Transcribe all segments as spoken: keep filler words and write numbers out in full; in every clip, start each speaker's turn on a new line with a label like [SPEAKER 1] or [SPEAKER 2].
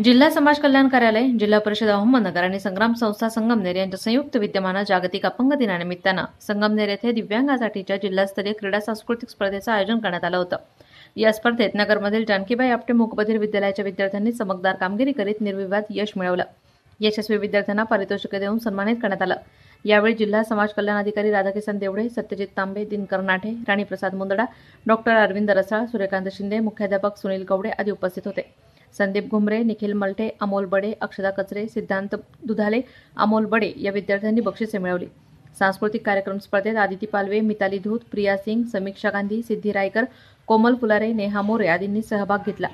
[SPEAKER 1] जिल्हा समाज कल्याण कार्यालय, जिल्हा परिषद अहमदनगर आणि संग्राम संस्था संगमनेर यांच्या संयुक्त विद्यमाने जागतिक अपंग दिनानिमित्तानं संगमनेर येथे दिव्यांगांसाठीच्या जिल्हास्तरीय क्रीडा सांस्कृतिक स्पर्धेचं आयोजन करण्यात आलं होतं। या स्पर्धेत नगरमधील जानकीबाई आपटे मूकबधिर विद्यालयाच्या विद्यार्थ्यांनी चमकदार कामगिरी करीत निर्विवाद यश मिळवलं। यशस्वी विद्यार्थ्यांना पारितोषिके देऊन सन्मानित करण्यात आलं। यावेळी जिल्हा समाज कल्याण अधिकारी राधाकिसन देवडे, सत्यजित तांबे, दिनकर नाठे, राणीप्रसाद मुंदडा, डॉक्टर अरविंद रसाळ, सूर्यकांत शिंदे, मुख्याध्यापक सुनील कवडे आदी उपस्थित होते। संदीप घुमरे, निखिल मल्टे, अमोल बडे, अक्षता कचरे, सिद्धांत दुधाले, अमोल बडे या विद्यार्थ्यांनी बक्षिसे मिळवली। सांस्कृतिक कार्यक्रम स्पर्धेत आदिती पालवे, मिताली धूत, प्रिया सिंग, समीक्षा गांधी, सिद्धी रायकर, कोमल फुलारे, नेहा मोरे आदींनी सहभाग घेतला।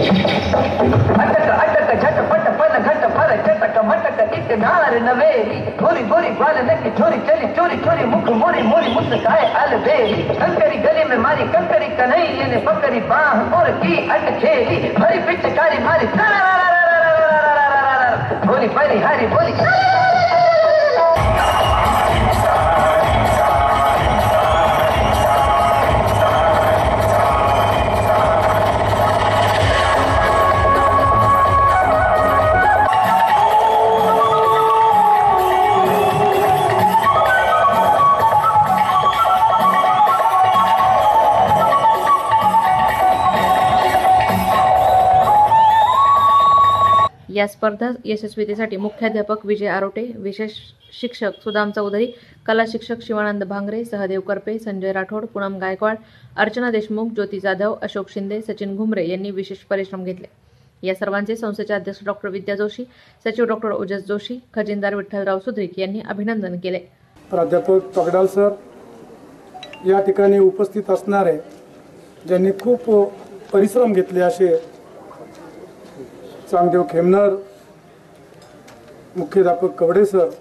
[SPEAKER 1] या स्पर्धा यशस्वीतेसाठी मुख्याध्यापक विजय आरोटे, विशेष शिक्षक सुदाम चौधरी, कला शिक्षक शिवानंद भांगरे, सहदेव करपे, संजय राठोड, पूनम गायकवाड, अर्चना देशमुख, ज्योती जाधव, अशोक शिंदे, सचिन घुमरे यांनी विशेष परिश्रम घेतले। या सर्वांचे संस्थेचे अध्यक्ष डॉक्टर विद्या जोशी, सचिव डॉक्टर ओजस जोशी, खजिनदार विठ्ठलराव सुद्रिक यांनी अभिनंदन केले।
[SPEAKER 2] प्राध्यापक पगडाल सर या ठिकाणी उपस्थित असणारे ज्यांनी खूप परिश्रम घेतले असे चांगदेव खेमनर, मुख्याध्यापक कवडे सर,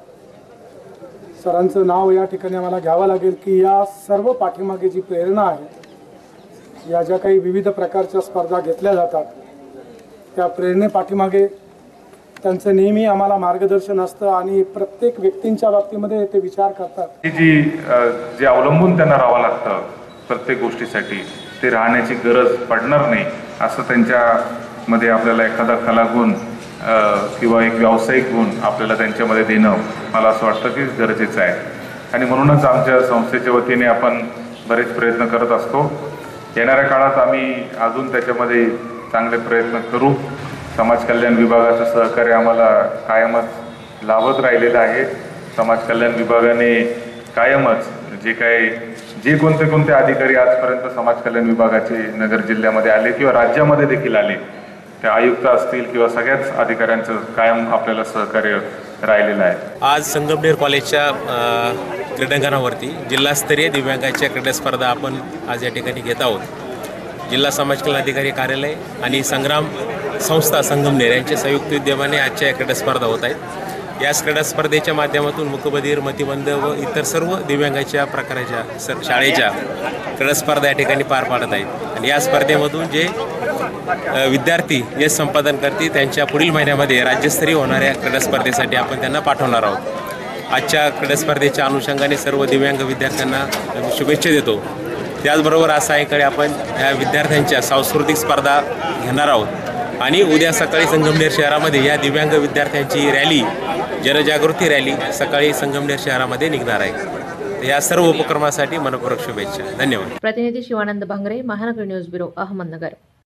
[SPEAKER 2] सरांचं नाव या ठिकाणी आम्हाला घ्यावं लागेल की या सर्व पाठीमागे जी प्रेरणा आहे, या ज्या काही विविध प्रकारच्या स्पर्धा घेतल्या जातात त्या प्रेरणे पाठीमागे त्यांचं नेहमी आम्हाला मार्गदर्शन असतं आणि प्रत्येक व्यक्तींच्या बाबतीमध्ये ते विचार करतात।
[SPEAKER 3] जी जे अवलंबून त्यांना राहावं लागतं प्रत्येक गोष्टीसाठी, ते राहण्याची गरज पडणार नाही असं त्यांच्या मध्ये आपल्याला एखादा कलागुण किंवा एक व्यावसायिक गुण आपल्याला त्यांच्यामध्ये देणं मला असं वाटतं की गरजेचं आहे। आणि म्हणूनच आमच्या संस्थेच्या वतीने आपण बरेच प्रयत्न करत असतो। येणाऱ्या काळात आम्ही अजून त्याच्यामध्ये चांगले प्रयत्न करू। समाज कल्याण विभागाचं सहकार्य आम्हाला कायमच लाभत राहिलेलं आहे। समाज कल्याण विभागाने कायमच जे काही जे कोणते कोणते अधिकारी आजपर्यंत समाज कल्याण विभागाचे नगर जिल्ह्यामध्ये आले किंवा राज्यामध्ये देखील आले, त्या आयुक्त असतील किंवा सगळ्याच अधिकाऱ्यांचं कायम आपल्याला सहकार्य राहिलेलं आहे।
[SPEAKER 4] आज संगमनेर कॉलेजच्या क्रीडांगणावरती जिल्हास्तरीय दिव्यांगाच्या क्रीडा स्पर्धा आपण आज या ठिकाणी घेत आहोत। जिल्हा समाज कल्याण अधिकारी कार्यालय आणि संग्राम संस्था संगमनेर यांच्या संयुक्त विद्यमाने आजच्या क्रीडा स्पर्धा होत आहेत। या क्रीडा स्पर्धेच्या माध्यमातून मूकबधिर, मतिमंद व इतर सर्व दिव्यांगाच्या प्रकाराच्या सर शाळेच्या क्रीडा स्पर्धा या ठिकाणी पार पाडत आहेत। आणि या स्पर्धेमधून जे विद्यार्थी यश संपादन करतील त्यांच्या पुढील महिन्यामध्ये राज्यस्तरीय होणाऱ्या क्रीडा स्पर्धेसाठी आपण त्यांना पाठवणार आहोत। आजच्या क्रीडा स्पर्धेच्या अनुषंगाने सर्व दिव्यांग विद्यार्थ्यांना शुभेच्छा देतो। त्याचबरोबर आज सायंकाळी आपण या विद्यार्थ्यांच्या सांस्कृतिक स्पर्धा घेणार आहोत आणि उद्या सकाळी संगमनेर शहरामध्ये या दिव्यांग विद्यार्थ्यांची रॅली, जनजागृती रॅली सकाळी संगमनेर शहरामध्ये निघणार आहे। या सर्व उपक्रमासाठी मनपूर्वक शुभेच्छा। धन्यवाद।
[SPEAKER 1] प्रतिनिधी शिवानंद भांगरे, महानगर न्यूज ब्युरो, अहमदनगर।